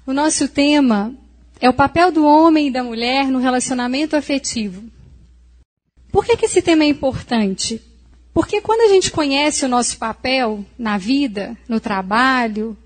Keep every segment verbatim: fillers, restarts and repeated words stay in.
O nosso tema é o papel do homem e da mulher no relacionamento afetivo. Por que que esse tema é importante? Porque quando a gente conhece o nosso papel na vida, no trabalho,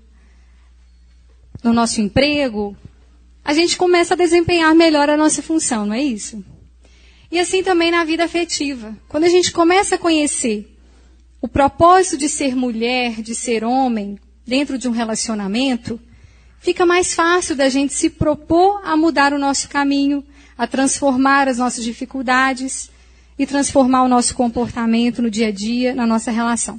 no nosso emprego, a gente começa a desempenhar melhor a nossa função, não é isso? E assim também na vida afetiva. Quando a gente começa a conhecer o propósito de ser mulher, de ser homem, dentro de um relacionamento, fica mais fácil da gente se propor a mudar o nosso caminho, a transformar as nossas dificuldades e transformar o nosso comportamento no dia a dia, na nossa relação.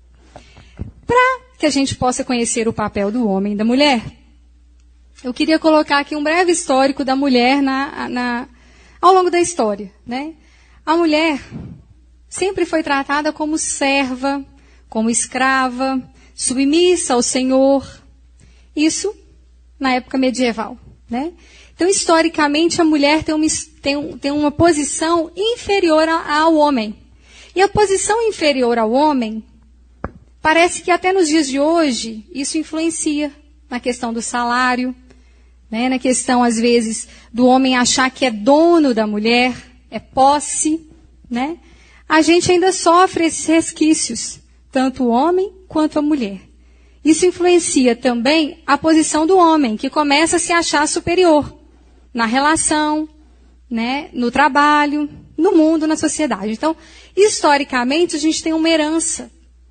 Para que a gente possa conhecer o papel do homem e da mulher, eu queria colocar aqui um breve histórico da mulher na, na, ao longo da história, né? A mulher sempre foi tratada como serva, como escrava, submissa ao Senhor. Isso na época medieval, né? Então, historicamente, a mulher tem uma, tem, tem uma posição inferior ao homem. E a posição inferior ao homem, parece que até nos dias de hoje, isso influencia na questão do salário, né? Na questão, às vezes, do homem achar que é dono da mulher, é posse, né? A gente ainda sofre esses resquícios, tanto o homem quanto a mulher. Isso influencia também a posição do homem, que começa a se achar superior na relação, né, no trabalho, no mundo, na sociedade. Então, historicamente, a gente tem uma herança.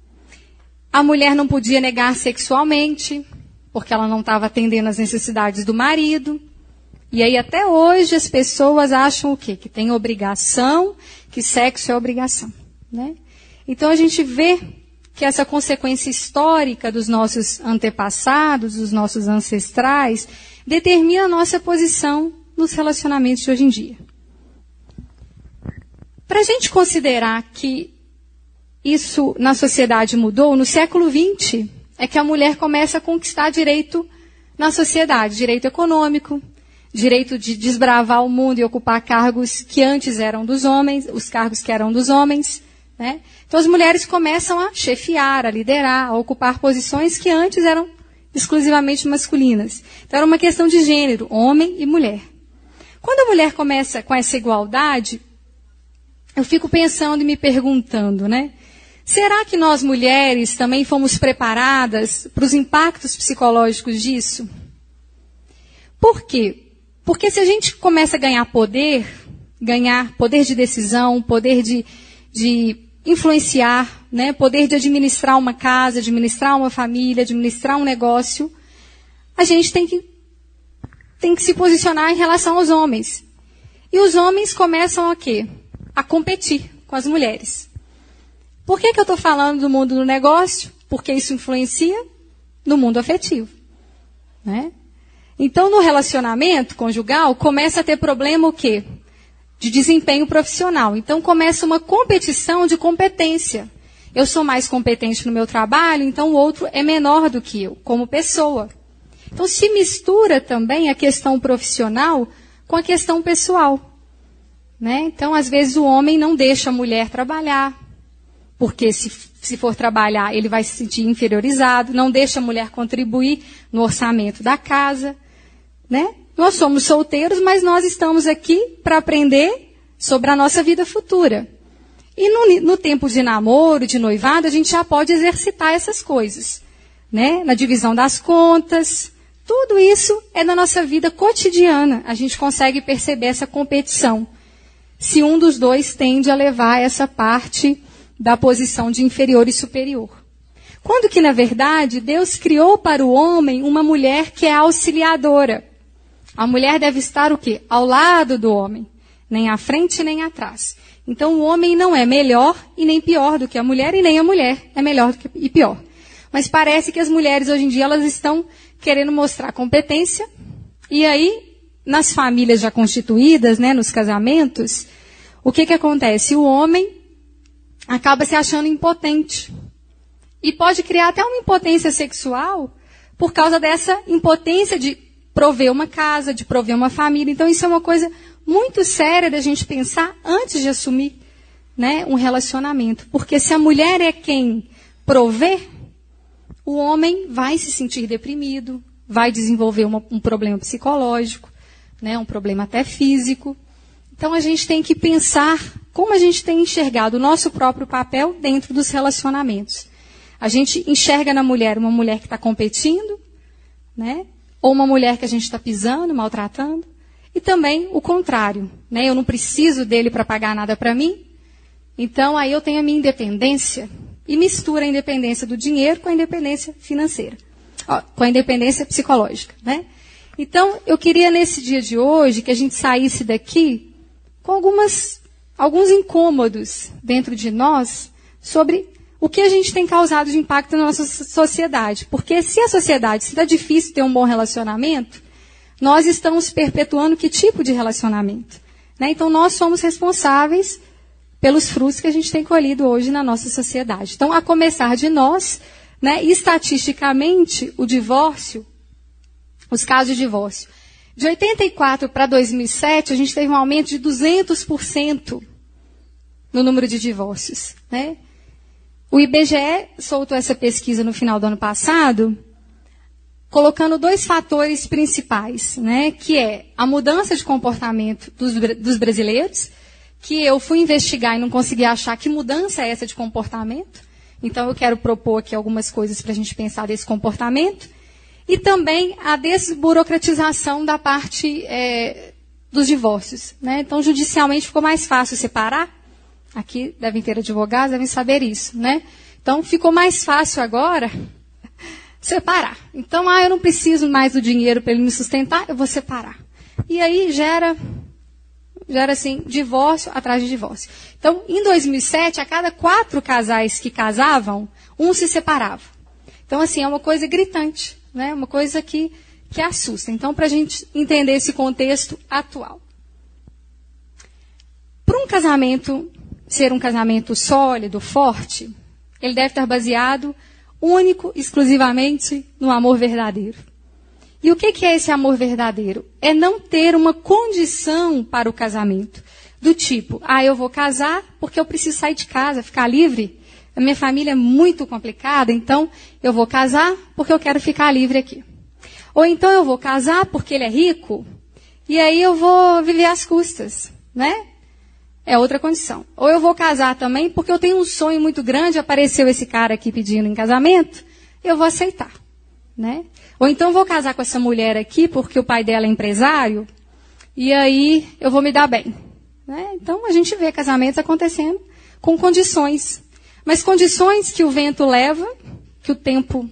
A mulher não podia negar sexualmente, porque ela não estava atendendo às necessidades do marido. E aí, até hoje, as pessoas acham o quê? Que tem obrigação, que sexo é obrigação, né? Então, a gente vê que essa consequência histórica dos nossos antepassados, dos nossos ancestrais, determina a nossa posição nos relacionamentos de hoje em dia. Para a gente considerar que isso na sociedade mudou, no século vinte, é que a mulher começa a conquistar direito na sociedade, direito econômico, direito de desbravar o mundo e ocupar cargos que antes eram dos homens, os cargos que eram dos homens, né? Então as mulheres começam a chefiar, a liderar, a ocupar posições que antes eram exclusivamente masculinas. Então era uma questão de gênero, homem e mulher. Quando a mulher começa com essa igualdade, eu fico pensando e me perguntando, né? Será que nós mulheres também fomos preparadas para os impactos psicológicos disso? Por quê? Porque se a gente começa a ganhar poder, ganhar poder de decisão, poder de, de influenciar, né? Poder de administrar uma casa, administrar uma família, administrar um negócio, a gente tem que, tem que se posicionar em relação aos homens. E os homens começam a quê? A competir com as mulheres. Por que que eu estou falando do mundo do negócio? Porque isso influencia no mundo afetivo, né? Então, no relacionamento conjugal, começa a ter problema o quê? De desempenho profissional. Então, começa uma competição de competência. Eu sou mais competente no meu trabalho, então o outro é menor do que eu, como pessoa. Então, se mistura também a questão profissional com a questão pessoal, né? Então, às vezes, o homem não deixa a mulher trabalhar, porque se, se for trabalhar, ele vai se sentir inferiorizado, não deixa a mulher contribuir no orçamento da casa, né? Nós somos solteiros, mas nós estamos aqui para aprender sobre a nossa vida futura. E no, no tempo de namoro, de noivado, a gente já pode exercitar essas coisas, né? Na divisão das contas, tudo isso é na nossa vida cotidiana. A gente consegue perceber essa competição. Se um dos dois tende a levar essa parte da posição de inferior e superior. Quando que, na verdade, Deus criou para o homem uma mulher que é auxiliadora. A mulher deve estar o quê? Ao lado do homem. Nem à frente, nem atrás. Então, o homem não é melhor e nem pior do que a mulher, e nem a mulher é melhor do que, e pior. Mas parece que as mulheres, hoje em dia, elas estão querendo mostrar competência. E aí, nas famílias já constituídas, né, nos casamentos, o que que acontece? O homem acaba se achando impotente. E pode criar até uma impotência sexual por causa dessa impotência de prover uma casa, de prover uma família. Então, isso é uma coisa muito séria da gente pensar antes de assumir, né, um relacionamento. Porque se a mulher é quem provê, o homem vai se sentir deprimido, vai desenvolver uma, um problema psicológico, né, um problema até físico. Então, a gente tem que pensar como a gente tem enxergado o nosso próprio papel dentro dos relacionamentos. A gente enxerga na mulher uma mulher que está competindo, né, ou uma mulher que a gente está pisando, maltratando. E também o contrário, né, eu não preciso dele para pagar nada para mim. Então, aí eu tenho a minha independência e mistura a independência do dinheiro com a independência financeira, ó, com a independência psicológica, né? Então, eu queria nesse dia de hoje que a gente saísse daqui com algumas, alguns incômodos dentro de nós sobre o que a gente tem causado de impacto na nossa sociedade. Porque se a sociedade, se está difícil ter um bom relacionamento, nós estamos perpetuando que tipo de relacionamento? Né? Então, nós somos responsáveis pelos frutos que a gente tem colhido hoje na nossa sociedade. Então, a começar de nós, né, estatisticamente, o divórcio, os casos de divórcio, de oitenta e quatro para dois mil e sete, a gente teve um aumento de duzentos por cento no número de divórcios. Né? O I B G E soltou essa pesquisa no final do ano passado, colocando dois fatores principais, né, que é a mudança de comportamento dos, dos brasileiros, que eu fui investigar e não consegui achar que mudança é essa de comportamento. Então, eu quero propor aqui algumas coisas para a gente pensar desse comportamento. E também a desburocratização da parte é, dos divórcios. Né? Então, judicialmente ficou mais fácil separar. Aqui devem ter advogados, devem saber isso. Né? Então, ficou mais fácil agora separar. Então, ah, eu não preciso mais do dinheiro para ele me sustentar, eu vou separar. E aí gera... gera, assim, divórcio atrás de divórcio. Então, em dois mil e sete, a cada quatro casais que casavam, um se separava. Então, assim, é uma coisa gritante, né? Uma coisa que, que assusta. Então, para a gente entender esse contexto atual. Para um casamento ser um casamento sólido, forte, ele deve estar baseado único, exclusivamente, no amor verdadeiro. E o que é esse amor verdadeiro? É não ter uma condição para o casamento. Do tipo, ah, eu vou casar porque eu preciso sair de casa, ficar livre. A minha família é muito complicada, então eu vou casar porque eu quero ficar livre aqui. Ou então eu vou casar porque ele é rico e aí eu vou viver às custas, né? É outra condição. Ou eu vou casar também porque eu tenho um sonho muito grande, apareceu esse cara aqui pedindo em casamento, eu vou aceitar, né? Ou então eu vou casar com essa mulher aqui porque o pai dela é empresário e aí eu vou me dar bem. Né? Então a gente vê casamentos acontecendo com condições. Mas condições que o vento leva, que o tempo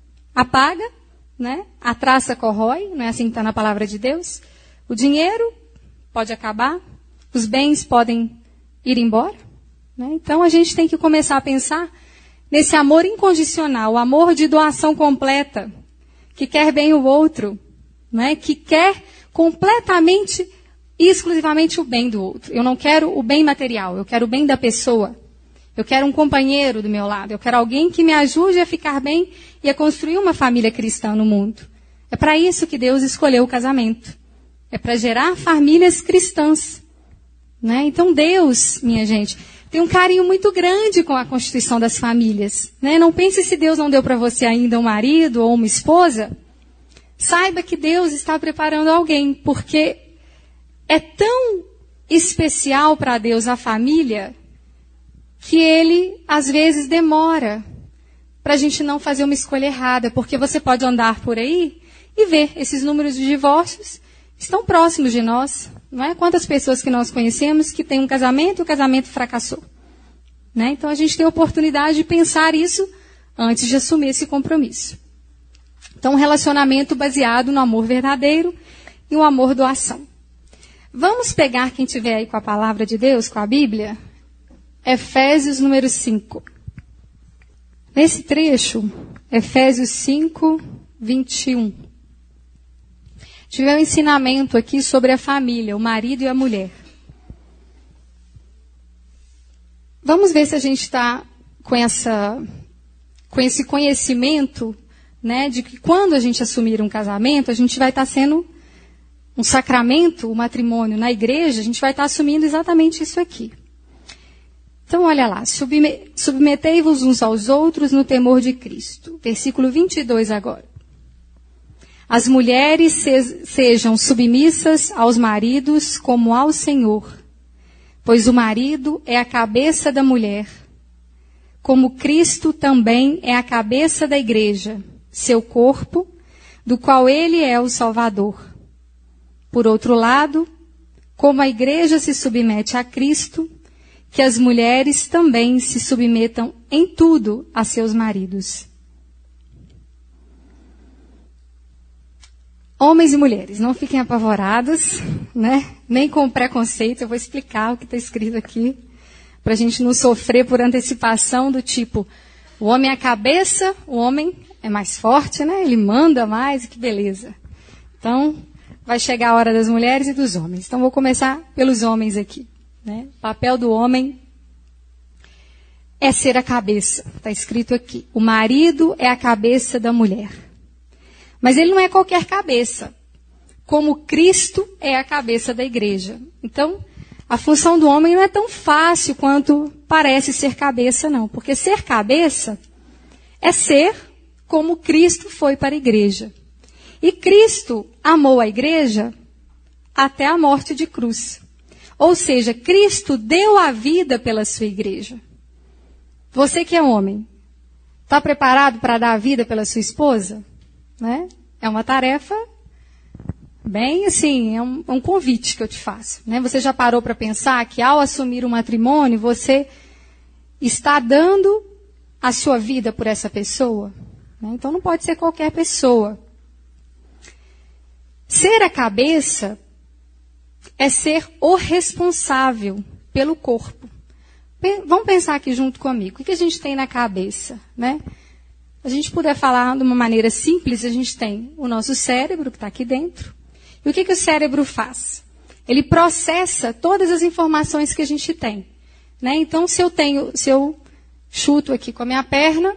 apaga, né? A traça corrói, não é assim que está na palavra de Deus. O dinheiro pode acabar, os bens podem ir embora. Né? Então a gente tem que começar a pensar nesse amor incondicional, o amor de doação completa, que quer bem o outro, né? Que quer completamente e exclusivamente o bem do outro. Eu não quero o bem material, eu quero o bem da pessoa. Eu quero um companheiro do meu lado, eu quero alguém que me ajude a ficar bem e a construir uma família cristã no mundo. É para isso que Deus escolheu o casamento. É para gerar famílias cristãs. Né? Então Deus, minha gente, tem um carinho muito grande com a constituição das famílias. Né? Não pense se Deus não deu para você ainda um marido ou uma esposa. Saiba que Deus está preparando alguém, porque é tão especial para Deus a família que Ele, às vezes, demora para a gente não fazer uma escolha errada, porque você pode andar por aí e ver esses números de divórcios estão próximos de nós. Não é? Quantas pessoas que nós conhecemos que têm um casamento e o casamento fracassou. Né? Então a gente tem a oportunidade de pensar isso antes de assumir esse compromisso. Então um relacionamento baseado no amor verdadeiro e o amor doação. Vamos pegar quem tiver aí com a palavra de Deus, com a Bíblia, Efésios número cinco. Nesse trecho, Efésios cinco, vinte e um. Tive um ensinamento aqui sobre a família, o marido e a mulher. Vamos ver se a gente está com, essa, com esse conhecimento, né, de que quando a gente assumir um casamento, a gente vai estar sendo um sacramento, o matrimônio na igreja, a gente vai estar assumindo exatamente isso aqui. Então, olha lá, submetei-vos uns aos outros no temor de Cristo. Versículo vinte e dois agora. As mulheres se, sejam submissas aos maridos como ao Senhor, pois o marido é a cabeça da mulher, como Cristo também é a cabeça da igreja, seu corpo, do qual ele é o Salvador. Por outro lado, como a igreja se submete a Cristo, que as mulheres também se submetam em tudo a seus maridos. Homens e mulheres, não fiquem apavorados, né? Nem com preconceito. Eu vou explicar o que está escrito aqui, para a gente não sofrer por antecipação do tipo, o homem é a cabeça, o homem é mais forte, né? Ele manda mais, que beleza. Então, vai chegar a hora das mulheres e dos homens. Então, vou começar pelos homens aqui, né? O papel do homem é ser a cabeça. Está escrito aqui. O marido é a cabeça da mulher. Mas ele não é qualquer cabeça. Como Cristo é a cabeça da igreja. Então, a função do homem não é tão fácil quanto parece ser cabeça, não. Porque ser cabeça é ser como Cristo foi para a igreja. E Cristo amou a igreja até a morte de cruz. Ou seja, Cristo deu a vida pela sua igreja. Você que é homem, está preparado para dar a vida pela sua esposa? Né? É uma tarefa bem assim, é um, é um convite que eu te faço. Né? Você já parou para pensar que ao assumir um matrimônio, você está dando a sua vida por essa pessoa? Né? Então não pode ser qualquer pessoa. Ser a cabeça é ser o responsável pelo corpo. Vamos pensar aqui junto comigo. O que a gente tem na cabeça? Né? A gente puder falar de uma maneira simples, a gente tem o nosso cérebro que está aqui dentro. E o que, que o cérebro faz? Ele processa todas as informações que a gente tem. Né? Então, se eu tenho, se eu chuto aqui com a minha perna,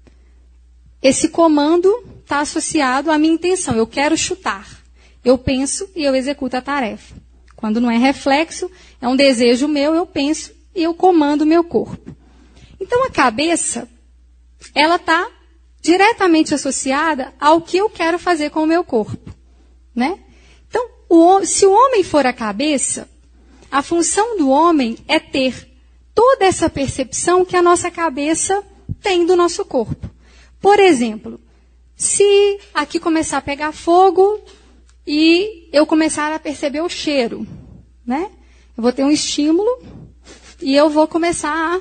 esse comando está associado à minha intenção. Eu quero chutar. Eu penso e eu executo a tarefa. Quando não é reflexo, é um desejo meu, eu penso e eu comando o meu corpo. Então, a cabeça, ela está diretamente associada ao que eu quero fazer com o meu corpo. Né? Então, o, se o homem for a cabeça, a função do homem é ter toda essa percepção que a nossa cabeça tem do nosso corpo. Por exemplo, se aqui começar a pegar fogo e eu começar a perceber o cheiro, né? Eu vou ter um estímulo e eu vou começar a...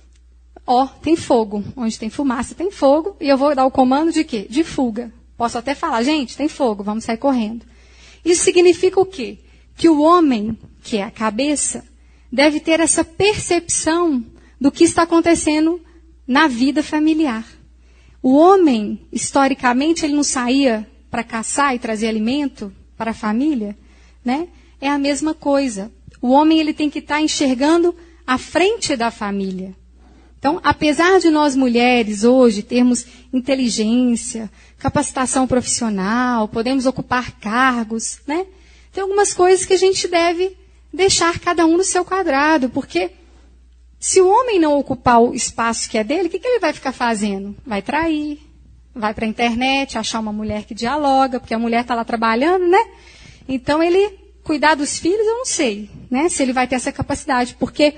Ó, tem fogo. Onde tem fumaça tem fogo. E eu vou dar o comando de quê? De fuga. Posso até falar, gente, tem fogo, vamos sair correndo. Isso significa o quê? Que o homem, que é a cabeça, deve ter essa percepção do que está acontecendo na vida familiar. O homem, historicamente, ele não saía para caçar e trazer alimento para a família, né? É a mesma coisa. O homem ele tem que estar enxergando à frente da família. Então, apesar de nós mulheres hoje termos inteligência, capacitação profissional, podemos ocupar cargos, né? Tem algumas coisas que a gente deve deixar cada um no seu quadrado, porque se o homem não ocupar o espaço que é dele, o que, que ele vai ficar fazendo? Vai trair, vai para a internet, achar uma mulher que dialoga, porque a mulher está lá trabalhando, né? Então, ele cuidar dos filhos, eu não sei, né? Se ele vai ter essa capacidade, porque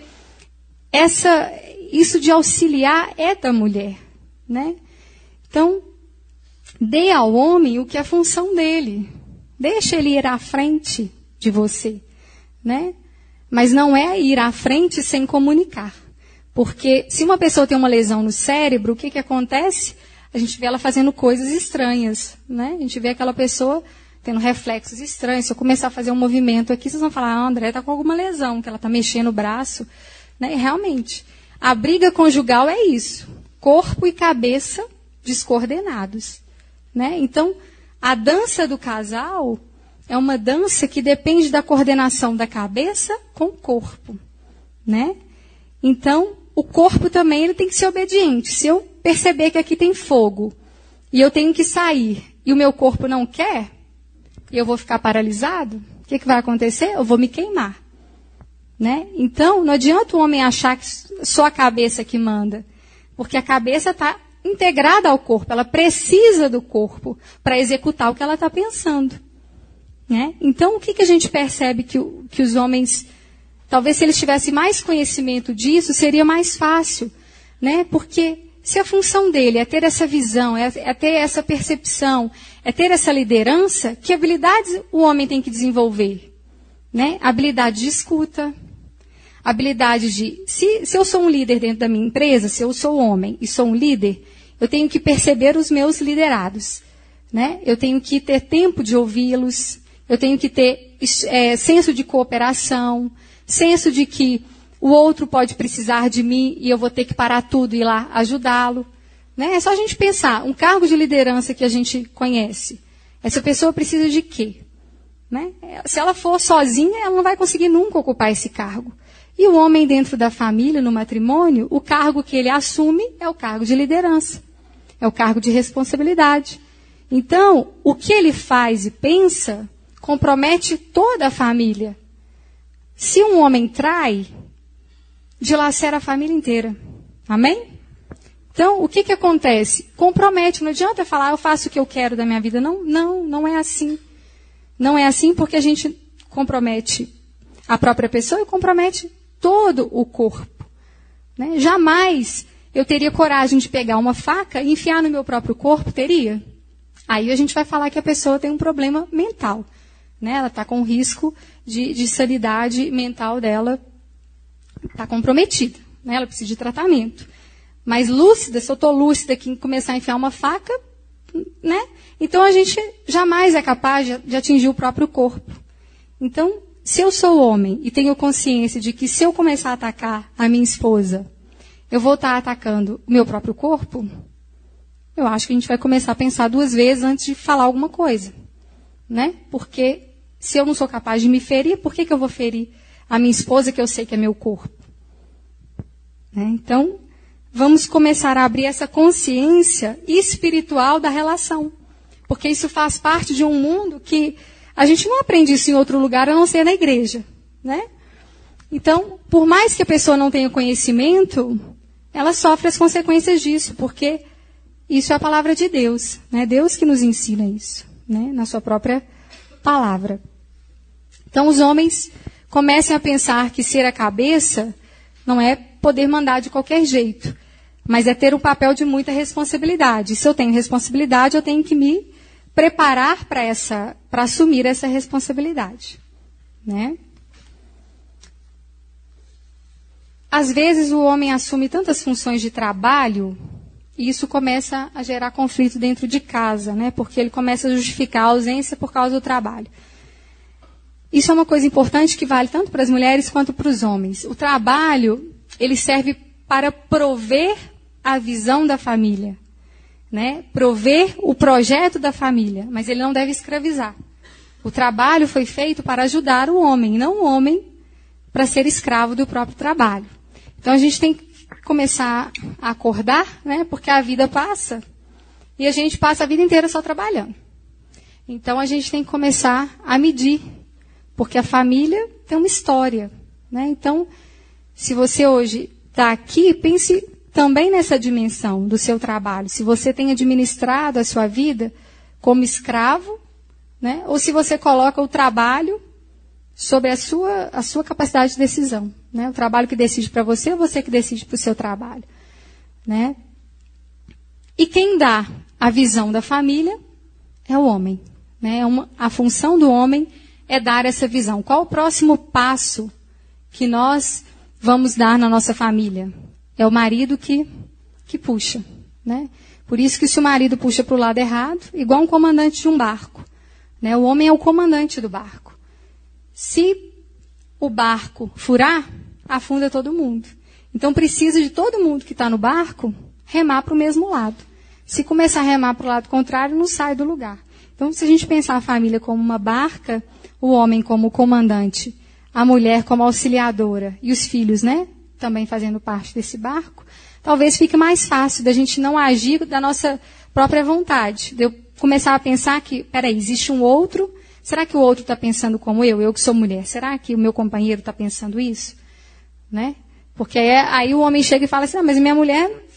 essa... Isso de auxiliar é da mulher, né? Então, dê ao homem o que é a função dele. Deixa ele ir à frente de você, né? Mas não é ir à frente sem comunicar. Porque se uma pessoa tem uma lesão no cérebro, o que, que acontece? A gente vê ela fazendo coisas estranhas, né? A gente vê aquela pessoa tendo reflexos estranhos. Se eu começar a fazer um movimento aqui, vocês vão falar, ah, a André está com alguma lesão, que ela está mexendo o braço, né? E realmente... A briga conjugal é isso, corpo e cabeça descoordenados, né? Então, a dança do casal é uma dança que depende da coordenação da cabeça com o corpo, né? Então, o corpo também ele tem que ser obediente. Se eu perceber que aqui tem fogo e eu tenho que sair e o meu corpo não quer, e eu vou ficar paralisado, o que, que vai acontecer? Eu vou me queimar. Né? Então, não adianta o homem achar que só a cabeça que manda, porque a cabeça está integrada ao corpo, ela precisa do corpo para executar o que ela está pensando. Né? Então, o que, que a gente percebe que, o, que os homens, talvez se eles tivessem mais conhecimento disso, seria mais fácil. Né? Porque se a função dele é ter essa visão, é, é ter essa percepção, é ter essa liderança, que habilidades o homem tem que desenvolver? Né? Habilidade de escuta, habilidade de... Se, se eu sou um líder dentro da minha empresa, se eu sou homem e sou um líder, eu tenho que perceber os meus liderados. Né? Eu tenho que ter tempo de ouvi-los, eu tenho que ter é, senso de cooperação, senso de que o outro pode precisar de mim e eu vou ter que parar tudo e ir lá ajudá-lo. Né? É só a gente pensar, um cargo de liderança que a gente conhece, essa pessoa precisa de quê? Né? Se ela for sozinha, ela não vai conseguir nunca ocupar esse cargo. E o homem dentro da família, no matrimônio, o cargo que ele assume é o cargo de liderança, é o cargo de responsabilidade. Então, o que ele faz e pensa compromete toda a família. Se um homem trai, dilacera a família inteira. Amém? Então, o que, que acontece? Compromete. Não adianta falar, eu faço o que eu quero da minha vida. Não, não, não é assim. Não é assim porque a gente compromete a própria pessoa e compromete todo o corpo. Né? Jamais eu teria coragem de pegar uma faca e enfiar no meu próprio corpo, teria? Aí a gente vai falar que a pessoa tem um problema mental. Né? Ela está com risco de, de sanidade mental dela, está comprometida. Né? Ela precisa de tratamento. Mas lúcida, se eu estou lúcida aqui em começar a enfiar uma faca, né? Então a gente jamais é capaz de, de atingir o próprio corpo. Então, se eu sou homem e tenho consciência de que se eu começar a atacar a minha esposa, eu vou estar atacando o meu próprio corpo, eu acho que a gente vai começar a pensar duas vezes antes de falar alguma coisa. Né? Porque se eu não sou capaz de me ferir, por que, que eu vou ferir a minha esposa, que eu sei que é meu corpo? Né? Então, vamos começar a abrir essa consciência espiritual da relação. Porque isso faz parte de um mundo que a gente não aprende isso em outro lugar, a não ser na igreja. Né? Então, por mais que a pessoa não tenha conhecimento, ela sofre as consequências disso, porque isso é a palavra de Deus. Né? Deus que nos ensina isso, né? Na sua própria palavra. Então, os homens comecem a pensar que ser a cabeça não é poder mandar de qualquer jeito, mas é ter um papel de muita responsabilidade. Se eu tenho responsabilidade, eu tenho que me preparar para essa, para assumir essa responsabilidade. Né? Às vezes o homem assume tantas funções de trabalho e isso começa a gerar conflito dentro de casa, né? Porque ele começa a justificar a ausência por causa do trabalho. Isso é uma coisa importante que vale tanto para as mulheres quanto para os homens. O trabalho, ele serve para prover a visão da família, né? Prover o projeto da família, mas ele não deve escravizar. O trabalho foi feito para ajudar o homem, não o homem para ser escravo do próprio trabalho. Então a gente tem que começar a acordar, né? Porque a vida passa e a gente passa a vida inteira só trabalhando. Então a gente tem que começar a medir, porque a família tem uma história, né? Então, se você hoje está aqui, pense também nessa dimensão do seu trabalho. Se você tem administrado a sua vida como escravo, né? Ou se você coloca o trabalho sobre a sua, a sua capacidade de decisão. Né? O trabalho que decide para você ou você que decide para o seu trabalho. Né? E quem dá a visão da família é o homem. Né? Uma, a função do homem é dar essa visão. Qual o próximo passo que nós vamos dar na nossa família? É o marido que, que puxa. Né? Por isso que se o marido puxa para o lado errado, igual um comandante de um barco. Né? O homem é o comandante do barco. Se o barco furar, afunda todo mundo. Então precisa de todo mundo que está no barco remar para o mesmo lado. Se começar a remar para o lado contrário, não sai do lugar. Então, se a gente pensar a família como uma barca, o homem como comandante, a mulher como auxiliadora e os filhos, né, também fazendo parte desse barco, talvez fique mais fácil da gente não agir da nossa própria vontade. De eu começar a pensar que, peraí, existe um outro. Será que o outro está pensando como eu? Eu que sou mulher. Será que o meu companheiro está pensando isso? Né? Porque aí, aí o homem chega e fala assim, ah, mas minha mulher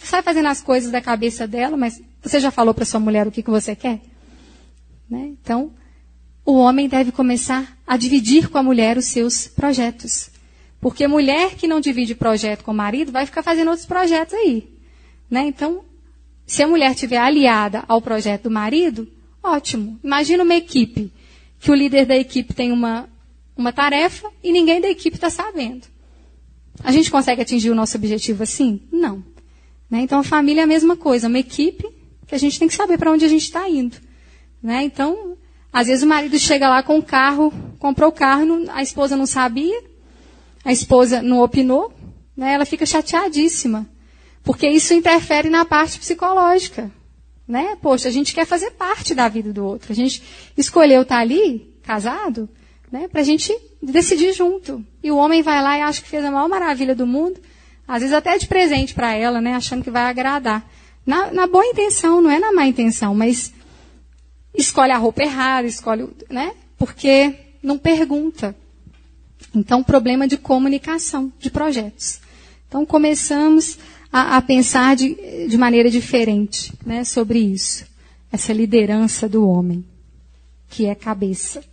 sai fazendo as coisas da cabeça dela, mas você já falou para sua mulher o que, que você quer? Né? Então, o homem deve começar a dividir com a mulher os seus projetos. Porque mulher que não divide projeto com o marido vai ficar fazendo outros projetos aí. Né? Então, se a mulher estiver aliada ao projeto do marido, ótimo. Imagina uma equipe, que o líder da equipe tem uma, uma tarefa e ninguém da equipe está sabendo. A gente consegue atingir o nosso objetivo assim? Não. Né? Então, a família é a mesma coisa. Uma equipe que a gente tem que saber para onde a gente está indo. Né? Então, às vezes o marido chega lá com o carro, comprou o carro, a esposa não sabia, a esposa não opinou, né? Ela fica chateadíssima. Porque isso interfere na parte psicológica. Né? Poxa, a gente quer fazer parte da vida do outro. A gente escolheu estar ali, casado, né? Para a gente decidir junto. E o homem vai lá e acha que fez a maior maravilha do mundo, às vezes até de presente para ela, né? Achando que vai agradar. Na, na boa intenção, não é na má intenção, mas escolhe a roupa errada, escolhe, né? Porque não pergunta. Então, problema de comunicação, de projetos. Então, começamos a, a pensar de, de maneira diferente, né, sobre isso. Essa liderança do homem, que é cabeça.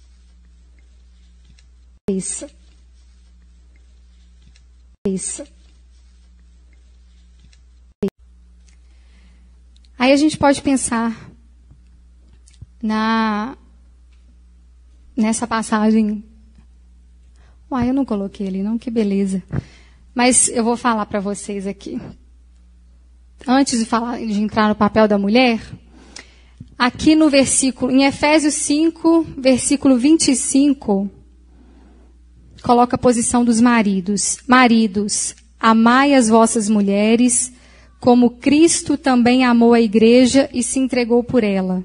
Cabeça. Cabeça. Aí a gente pode pensar na nessa passagem. Uai, eu não coloquei ali, não, que beleza. Mas eu vou falar para vocês aqui. Antes de falar, de entrar no papel da mulher, aqui no versículo, em Efésios cinco, versículo vinte e cinco, coloca a posição dos maridos. Maridos, amai as vossas mulheres, como Cristo também amou a igreja e se entregou por ela.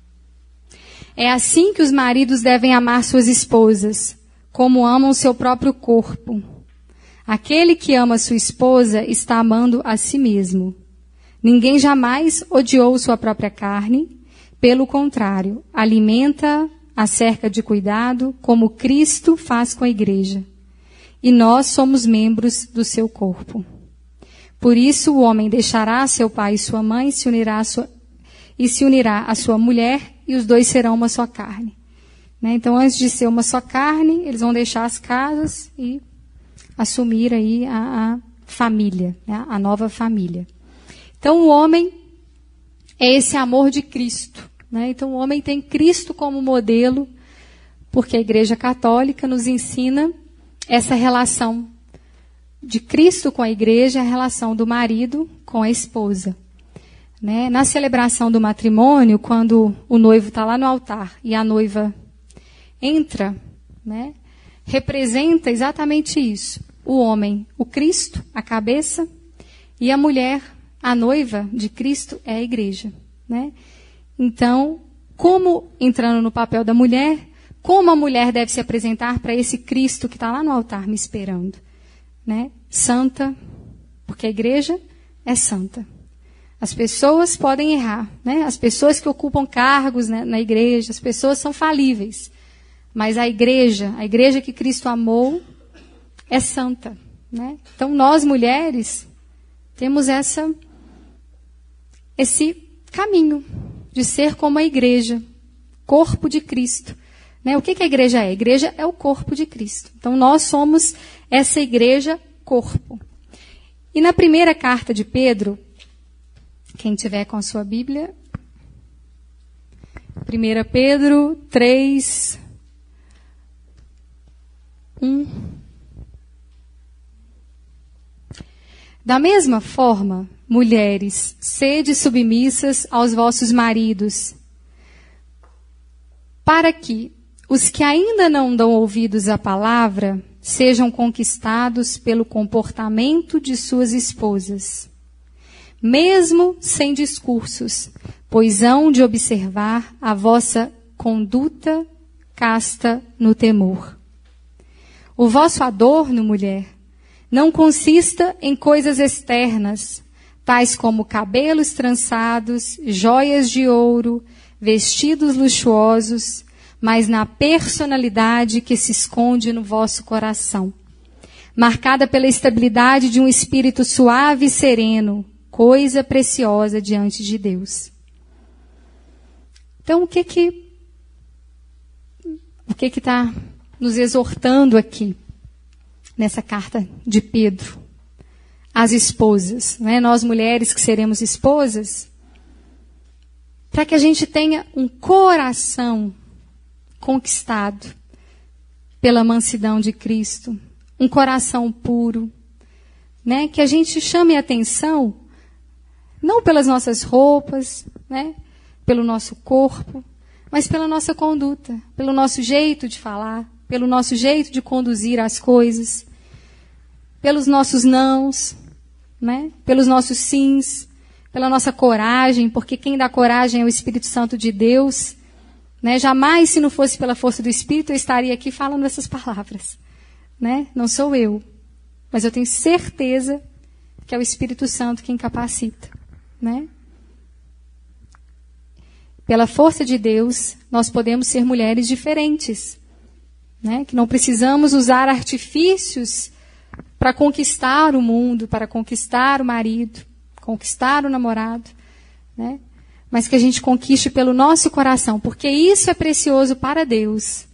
É assim que os maridos devem amar suas esposas, como amam seu próprio corpo. Aquele que ama sua esposa está amando a si mesmo. Ninguém jamais odiou sua própria carne, pelo contrário, alimenta, a cerca de cuidado, como Cristo faz com a igreja. E nós somos membros do seu corpo. Por isso o homem deixará seu pai e sua mãe se unirá a sua, e se unirá à sua mulher, e os dois serão uma só carne. Né? Então, antes de ser uma só carne, eles vão deixar as casas e assumir aí a, a família, né? A nova família. Então, o homem é esse amor de Cristo. Né? Então, o homem tem Cristo como modelo, porque a Igreja Católica nos ensina essa relação de Cristo com a igreja, a relação do marido com a esposa. Né? Na celebração do matrimônio, quando o noivo está lá no altar e a noiva entra, né, representa exatamente isso. O homem, o Cristo, a cabeça, e a mulher, a noiva de Cristo, é a igreja. Né? Então, como, entrando no papel da mulher, como a mulher deve se apresentar para esse Cristo que está lá no altar me esperando? Né? Santa, porque a igreja é santa. As pessoas podem errar, né? As pessoas que ocupam cargos, né, na igreja, as pessoas são falíveis. Mas a igreja, a igreja que Cristo amou, é santa. Né? Então, nós mulheres temos essa, esse caminho de ser como a igreja, corpo de Cristo. Né? O que, que a igreja é? A igreja é o corpo de Cristo. Então, nós somos essa igreja corpo. E na primeira carta de Pedro, quem tiver com a sua Bíblia, primeira Pedro três, um. Da mesma forma, mulheres, sede submissas aos vossos maridos, para que os que ainda não dão ouvidos à palavra sejam conquistados pelo comportamento de suas esposas, mesmo sem discursos, pois hão de observar a vossa conduta casta no temor. O vosso adorno, mulher, não consista em coisas externas, tais como cabelos trançados, joias de ouro, vestidos luxuosos, mas na personalidade que se esconde no vosso coração, marcada pela estabilidade de um espírito suave e sereno, coisa preciosa diante de Deus. Então, o que que o que que está nos exortando aqui nessa carta de Pedro? As esposas, né? Nós mulheres que seremos esposas, para que a gente tenha um coração conquistado pela mansidão de Cristo, um coração puro, né? Que a gente chame a atenção, não pelas nossas roupas, né? Pelo nosso corpo, mas pela nossa conduta, pelo nosso jeito de falar, pelo nosso jeito de conduzir as coisas, pelos nossos nãos, né? Pelos nossos sims, pela nossa coragem, porque quem dá coragem é o Espírito Santo de Deus. Né? Jamais, se não fosse pela força do Espírito, eu estaria aqui falando essas palavras. Né? Não sou eu, mas eu tenho certeza que é o Espírito Santo quem capacita. Né? Pela força de Deus, nós podemos ser mulheres diferentes. Né? Que não precisamos usar artifícios para conquistar o mundo, para conquistar o marido, conquistar o namorado, né? Mas que a gente conquiste pelo nosso coração, porque isso é precioso para Deus.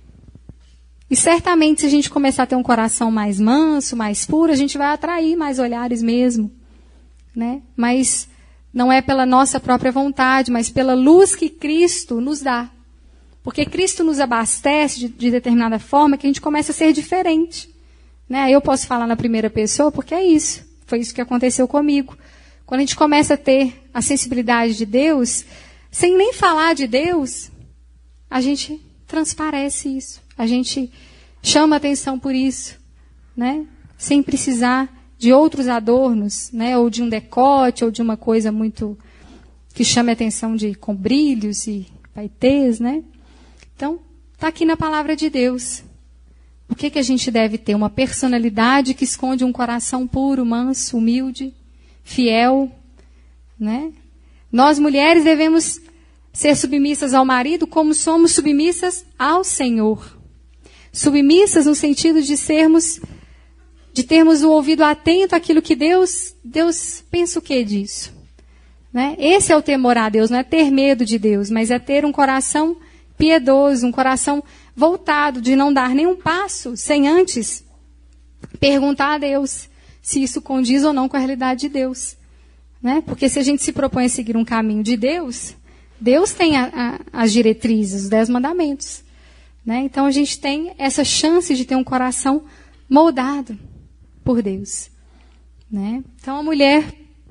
E certamente, se a gente começar a ter um coração mais manso, mais puro, a gente vai atrair mais olhares mesmo, né? Mas não é pela nossa própria vontade, mas pela luz que Cristo nos dá. Porque Cristo nos abastece de, de determinada forma que a gente começa a ser diferente. Né? Eu posso falar na primeira pessoa porque é isso. Foi isso que aconteceu comigo. Quando a gente começa a ter a sensibilidade de Deus, sem nem falar de Deus, a gente transparece isso. A gente chama atenção por isso. Né? Sem precisar de outros adornos, né? Ou de um decote, ou de uma coisa muito que chame a atenção de, com brilhos e paetês, né? Então, está aqui na palavra de Deus. O que, que a gente deve ter? Uma personalidade que esconde um coração puro, manso, humilde, fiel. Né? Nós, mulheres, devemos ser submissas ao marido como somos submissas ao Senhor. Submissas no sentido de sermos, de termos o ouvido atento àquilo que Deus, Deus pensa o que disso. Né? Esse é o temor a Deus, não é ter medo de Deus, mas é ter um coração piedoso, um coração voltado, de não dar nenhum passo sem antes perguntar a Deus se isso condiz ou não com a realidade de Deus. Né? Porque se a gente se propõe a seguir um caminho de Deus, Deus tem a, a, as diretrizes, os dez mandamentos. Né? Então a gente tem essa chance de ter um coração moldado por Deus. Né? Então a mulher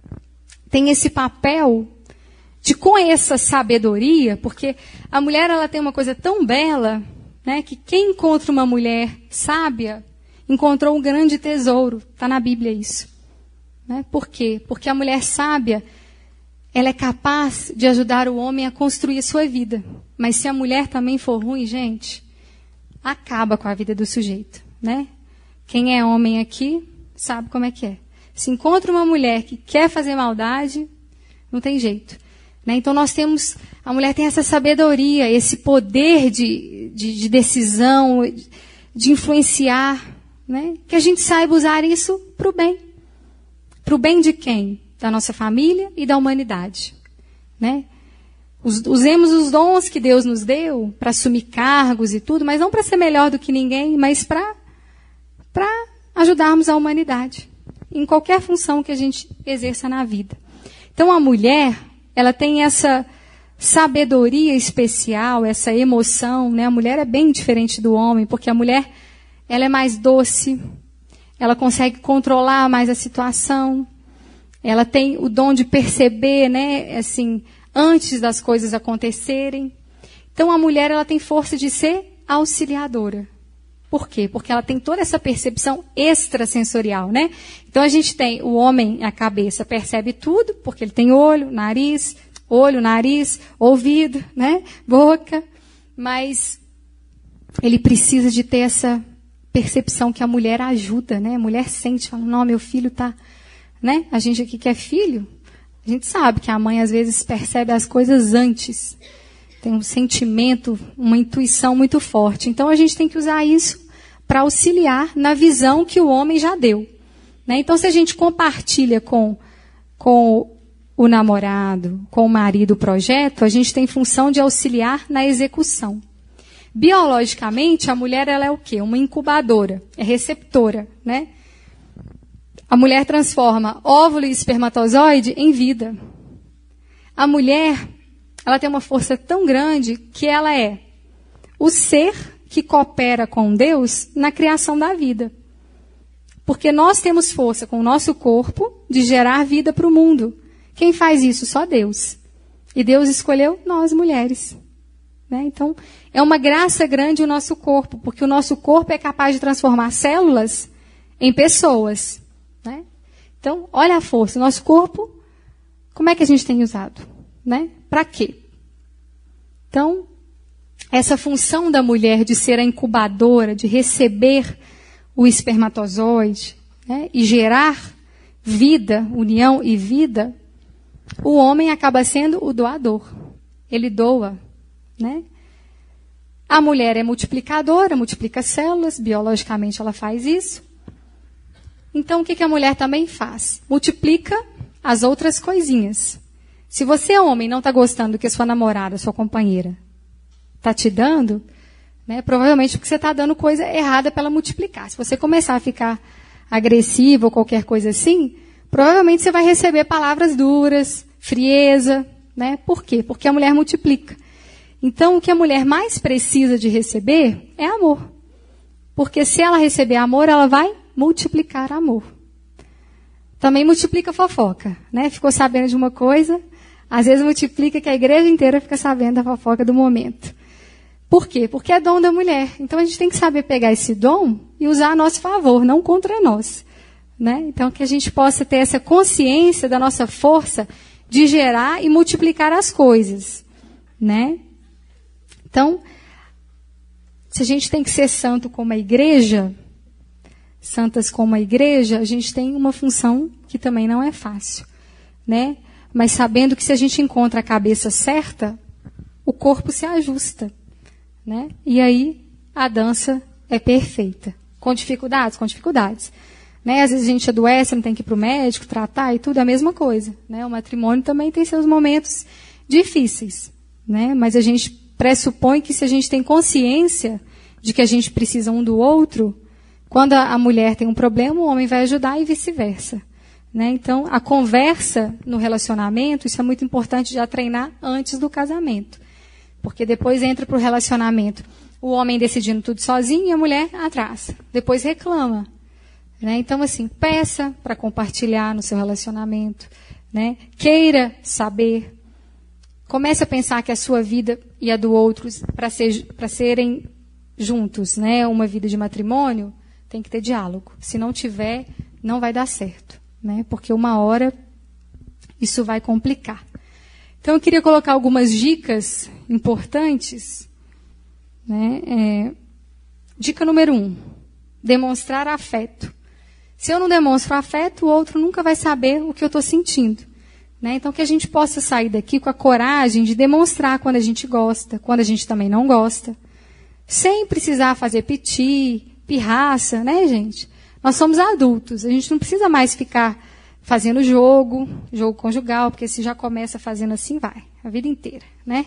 tem esse papel de, com essa sabedoria, porque a mulher ela tem uma coisa tão bela, né, que quem encontra uma mulher sábia encontrou um grande tesouro. Está na Bíblia isso. Né? Por quê? Porque a mulher sábia ela é capaz de ajudar o homem a construir a sua vida. Mas se a mulher também for ruim, gente, acaba com a vida do sujeito. Né? Quem é homem aqui sabe como é que é. Se encontra uma mulher que quer fazer maldade, não tem jeito. Né? Então nós temos, a mulher tem essa sabedoria, esse poder de, de, de decisão, de influenciar, né? Que a gente saiba usar isso para o bem. Para o bem de quem? Da nossa família e da humanidade. Né? Usemos os dons que Deus nos deu para assumir cargos e tudo, mas não para ser melhor do que ninguém, mas para para ajudarmos a humanidade, em qualquer função que a gente exerça na vida. Então a mulher, ela tem essa sabedoria especial, essa emoção, né? A mulher é bem diferente do homem, porque a mulher, ela é mais doce, ela consegue controlar mais a situação, ela tem o dom de perceber, né? Assim, antes das coisas acontecerem. Então a mulher, ela tem força de ser auxiliadora. Por quê? Porque ela tem toda essa percepção extrasensorial, né? Então a gente tem o homem, a cabeça percebe tudo, porque ele tem olho, nariz, olho, nariz, ouvido, né? Boca. Mas ele precisa de ter essa percepção que a mulher ajuda, né? A mulher sente, fala, não, meu filho tá, né? A gente aqui que é filho, a gente sabe que a mãe às vezes percebe as coisas antes. Tem um sentimento, uma intuição muito forte. Então a gente tem que usar isso para auxiliar na visão que o homem já deu. Né? Então se a gente compartilha com, com o namorado, com o marido, o projeto, a gente tem função de auxiliar na execução. Biologicamente, a mulher ela é o quê? Uma incubadora, é receptora, né? A mulher transforma óvulo e espermatozoide em vida. A mulher, ela tem uma força tão grande que ela é o ser que coopera com Deus na criação da vida. Porque nós temos força com o nosso corpo de gerar vida para o mundo. Quem faz isso? Só Deus. E Deus escolheu nós, mulheres. Né? Então, é uma graça grande o nosso corpo, porque o nosso corpo é capaz de transformar células em pessoas. Né? Então, olha a força. O nosso corpo, como é que a gente tem usado? Né? Para quê? Então, essa função da mulher de ser a incubadora, de receber o espermatozoide, né? E gerar vida, união e vida, o homem acaba sendo o doador. Ele doa. Né? A mulher é multiplicadora, multiplica células, biologicamente ela faz isso. Então, o que, que a mulher também faz? Multiplica as outras coisinhas. Se você, homem, não está gostando do que a sua namorada, sua companheira, está te dando, né, provavelmente porque você está dando coisa errada para ela multiplicar. Se você começar a ficar agressivo ou qualquer coisa assim, provavelmente você vai receber palavras duras, frieza. Né? Por quê? Porque a mulher multiplica. Então, o que a mulher mais precisa de receber é amor. Porque se ela receber amor, ela vai multiplicar amor. Também multiplica fofoca. Né? Ficou sabendo de uma coisa, às vezes multiplica que a igreja inteira fica sabendo da fofoca do momento. Por quê? Porque é dom da mulher. Então, a gente tem que saber pegar esse dom e usar a nosso favor, não contra nós. Né? Então, que a gente possa ter essa consciência da nossa força de gerar e multiplicar as coisas. Né? Então, se a gente tem que ser santo como a igreja, santas como a igreja, a gente tem uma função que também não é fácil. Né? Mas sabendo que se a gente encontra a cabeça certa, o corpo se ajusta. Né? E aí a dança é perfeita. Com dificuldades? Com dificuldades. Né? Às vezes a gente adoece, não tem que ir para o médico, tratar e tudo, é a mesma coisa. Né? O matrimônio também tem seus momentos difíceis. Né? Mas a gente pressupõe que se a gente tem consciência de que a gente precisa um do outro, quando a, a mulher tem um problema, o homem vai ajudar e vice-versa. Né? Então, a conversa no relacionamento, isso é muito importante já treinar antes do casamento. Porque depois entra para o relacionamento o homem decidindo tudo sozinho e a mulher atrás. Depois reclama. Né? Então, assim, peça para compartilhar no seu relacionamento. Né? Queira saber. Comece a pensar que a sua vida e a do outro, para ser, para serem juntos, né? Uma vida de matrimônio, tem que ter diálogo. Se não tiver, não vai dar certo. Né? Porque uma hora isso vai complicar. Então, eu queria colocar algumas dicas importantes. Né? É, dica número um, demonstrar afeto. Se eu não demonstro afeto, o outro nunca vai saber o que eu estou sentindo. Né? Então, que a gente possa sair daqui com a coragem de demonstrar quando a gente gosta, quando a gente também não gosta. Sem precisar fazer piti, pirraça, né, gente? Nós somos adultos, a gente não precisa mais ficar fazendo jogo, jogo conjugal, porque se já começa fazendo assim, vai, a vida inteira, né?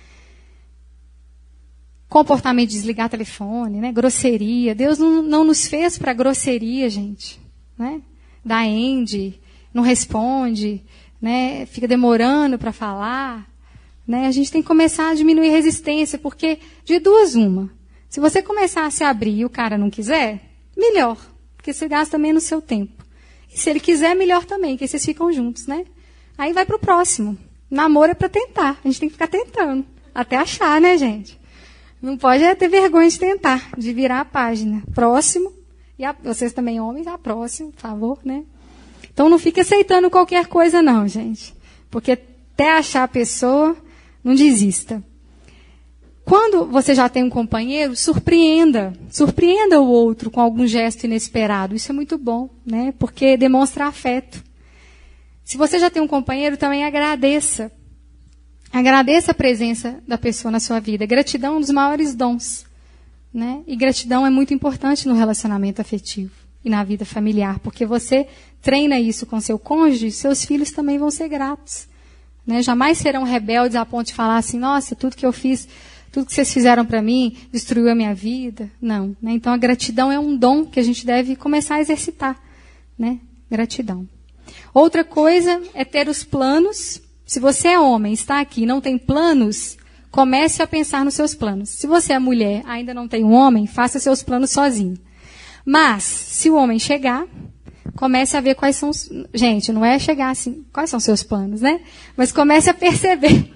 Comportamento de desligar telefone, né? Grosseria. Deus não, não nos fez para grosseria, gente. Né? Da Andy, não responde, né? Fica demorando para falar. Né? A gente tem que começar a diminuir a resistência, porque de duas uma. Se você começar a se abrir e o cara não quiser, melhor, porque você gasta menos seu tempo. E se ele quiser, melhor também, porque vocês ficam juntos, né? Aí vai para o próximo. Namoro é para tentar, a gente tem que ficar tentando, até achar, né, gente? Não pode é ter vergonha de tentar, de virar a página. Próximo, e a, vocês também homens, a próximo, por favor, né? Então não fique aceitando qualquer coisa não, gente. Porque até achar a pessoa, não desista. Quando você já tem um companheiro, surpreenda. Surpreenda o outro com algum gesto inesperado. Isso é muito bom, né? Porque demonstra afeto. Se você já tem um companheiro, também agradeça. Agradeça a presença da pessoa na sua vida. Gratidão é um dos maiores dons. Né? E gratidão é muito importante no relacionamento afetivo. e na vida familiar, porque você treina isso com seu cônjuge, seus filhos também vão ser gratos. Né? Jamais serão rebeldes a ponto de falar assim, nossa, tudo que eu fiz, tudo que vocês fizeram para mim, destruiu a minha vida. Não. Né? Então a gratidão é um dom que a gente deve começar a exercitar. Né? Gratidão. Outra coisa é ter os planos. Se você é homem, está aqui e não tem planos, comece a pensar nos seus planos. Se você é mulher, ainda não tem um homem, faça seus planos sozinho. Mas, se o homem chegar, comece a ver quais são os... Gente, não é chegar assim, quais são os seus planos, né? Mas comece a perceber.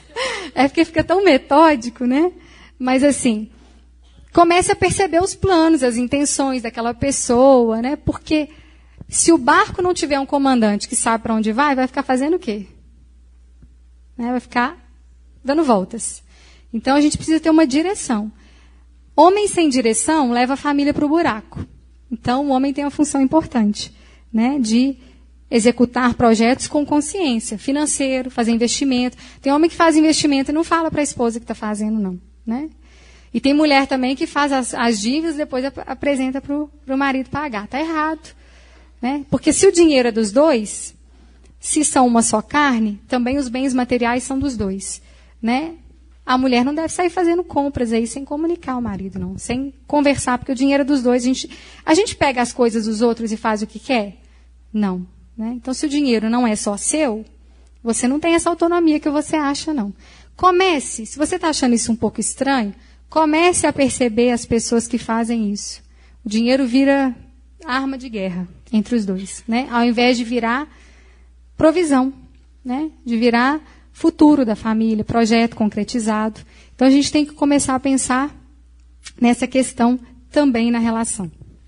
É porque fica tão metódico, né? Mas assim, comece a perceber os planos, as intenções daquela pessoa, né? Porque se o barco não tiver um comandante que sabe para onde vai, vai ficar fazendo o quê? Né? Vai ficar dando voltas. Então a gente precisa ter uma direção. Homem sem direção leva a família para o buraco. Então, o homem tem uma função importante, né, de executar projetos com consciência, financeiro, fazer investimento. Tem homem que faz investimento e não fala para a esposa que está fazendo, não. Né? E tem mulher também que faz as, as dívidas e depois ap- apresenta para o marido pagar. Está errado. Né? Porque se o dinheiro é dos dois, se são uma só carne, também os bens materiais são dos dois. Né? A mulher não deve sair fazendo compras aí sem comunicar ao marido, não. Sem conversar, porque o dinheiro é dos dois. A gente, a gente pega as coisas dos outros e faz o que quer? Não. Né? Então, se o dinheiro não é só seu, você não tem essa autonomia que você acha, não. Comece, se você está achando isso um pouco estranho, comece a perceber as pessoas que fazem isso. O dinheiro vira arma de guerra entre os dois, né? Ao invés de virar provisão, né? De virar futuro da família, projeto concretizado. Então, a gente tem que começar a pensar nessa questão também na relação.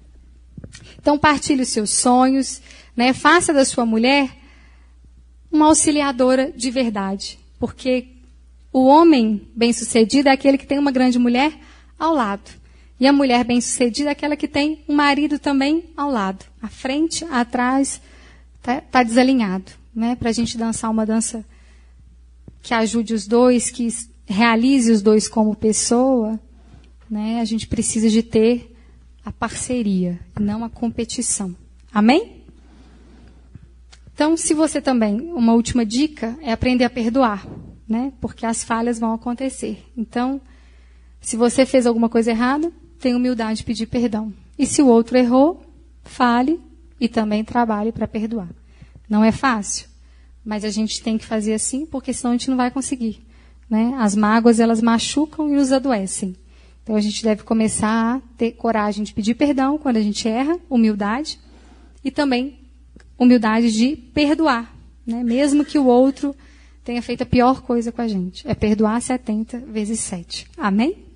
Então, partilhe os seus sonhos, né? Faça da sua mulher uma auxiliadora de verdade. Porque o homem bem-sucedido é aquele que tem uma grande mulher ao lado. E a mulher bem-sucedida é aquela que tem um marido também ao lado. À frente, atrás, está tá desalinhado. Né? Para a gente dançar uma dança que ajude os dois, que realize os dois como pessoa, né? A gente precisa de ter a parceria, não a competição. Amém? Então, se você também, uma última dica é aprender a perdoar, né? Porque as falhas vão acontecer. Então, se você fez alguma coisa errada, tenha humildade de pedir perdão. E se o outro errou, fale e também trabalhe para perdoar. Não é fácil. Mas a gente tem que fazer assim, porque senão a gente não vai conseguir. Né? As mágoas, elas machucam e nos adoecem. Então, a gente deve começar a ter coragem de pedir perdão quando a gente erra, humildade, e também humildade de perdoar. Né? Mesmo que o outro tenha feito a pior coisa com a gente. É perdoar setenta vezes sete. Amém?